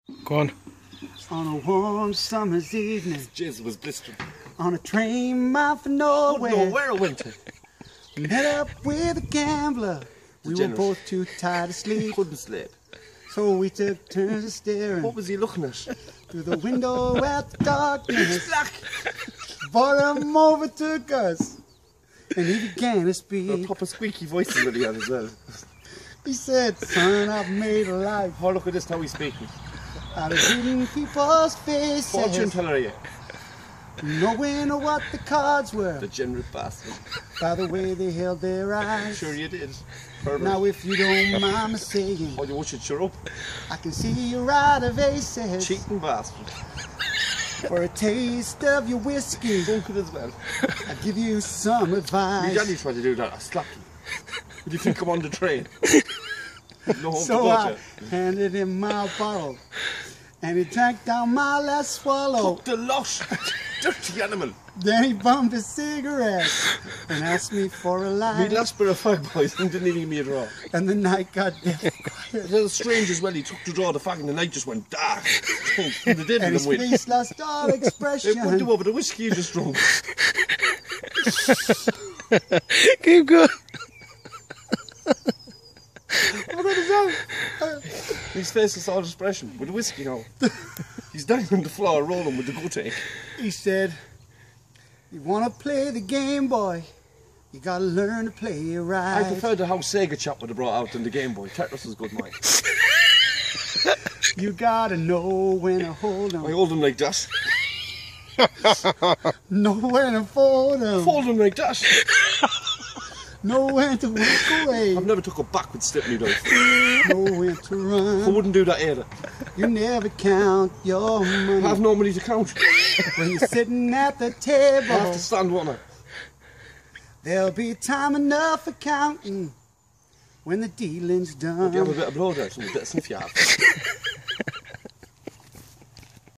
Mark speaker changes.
Speaker 1: Go on.
Speaker 2: On a warm summer's evening,
Speaker 3: Jizz was blistering.
Speaker 2: on a train bound for
Speaker 3: Oh,
Speaker 2: nowhere,
Speaker 3: nowhere I went to.
Speaker 2: met up with a gambler. We were
Speaker 3: Degenerate.
Speaker 2: both too tired to sleep,
Speaker 3: Couldn't sleep.
Speaker 2: so we took turns of staring
Speaker 3: What was he looking at?
Speaker 2: through the window at the darkness.
Speaker 3: Black.
Speaker 2: Boredom overtook us, and he began to
Speaker 3: A
Speaker 2: speak.
Speaker 3: proper squeaky voice that he had as well.
Speaker 2: He said, "Son, I've made a life
Speaker 3: Oh, look at this, how he's speaking.
Speaker 2: out of reading people's
Speaker 3: Fortune
Speaker 2: faces,
Speaker 3: teller, are you?
Speaker 2: knowing what the cards were
Speaker 3: Degenerate bastard.
Speaker 2: by the way they held their eyes.
Speaker 3: Sure you did. Pervert.
Speaker 2: Now, if you don't mind me saying,
Speaker 3: Oh, you should shut up.
Speaker 2: I can see you're out of aces.
Speaker 3: Cheating bastard.
Speaker 2: For a taste of your whiskey,
Speaker 3: Drunk it as well.
Speaker 2: I give you some
Speaker 3: My
Speaker 2: advice.
Speaker 3: daddy tried to do that. I slapped him. What do you think I'm on the train? No home
Speaker 2: So
Speaker 3: to
Speaker 2: I
Speaker 3: go
Speaker 2: handed him my bottle, and he drank down my last swallow.
Speaker 3: to. The lot. Dirty animal.
Speaker 2: Then he bummed a cigarette and asked me for a
Speaker 3: My
Speaker 2: light.
Speaker 3: last bit of fag, boys, and didn't even give me a draw.
Speaker 2: And the night got dead
Speaker 3: It was strange as well. He took the draw of the fag and the night just went dark. And the devil
Speaker 2: and his
Speaker 3: them win.
Speaker 2: face lost all
Speaker 3: It
Speaker 2: expression.
Speaker 3: wouldn't do over the whiskey you just drunk.
Speaker 1: Keep going.
Speaker 3: His face is all expression with the whiskey now. He's down on the floor rolling with the gut ache.
Speaker 2: He said, "You want to play the Game Boy, you got to learn to play it right.
Speaker 3: I prefer the how Sega chap would have brought out in the Game Boy. Tetris was good, mate.
Speaker 2: You got to know when to hold
Speaker 3: I
Speaker 2: 'em,
Speaker 3: hold him like that.
Speaker 2: know when to fold 'em,
Speaker 3: Fold him like that.
Speaker 2: know when to walk away,
Speaker 3: I've never took a backward step in my life.
Speaker 2: know when to
Speaker 3: I
Speaker 2: run.
Speaker 3: wouldn't do that either.
Speaker 2: You never count your
Speaker 3: I
Speaker 2: money
Speaker 3: have no money to count.
Speaker 2: when you're sitting at the
Speaker 3: I have
Speaker 2: table.
Speaker 3: to stand one.
Speaker 2: There'll be time enough for counting when the dealing's done."
Speaker 3: You have a bit of blow there, so a bit of sniff you have.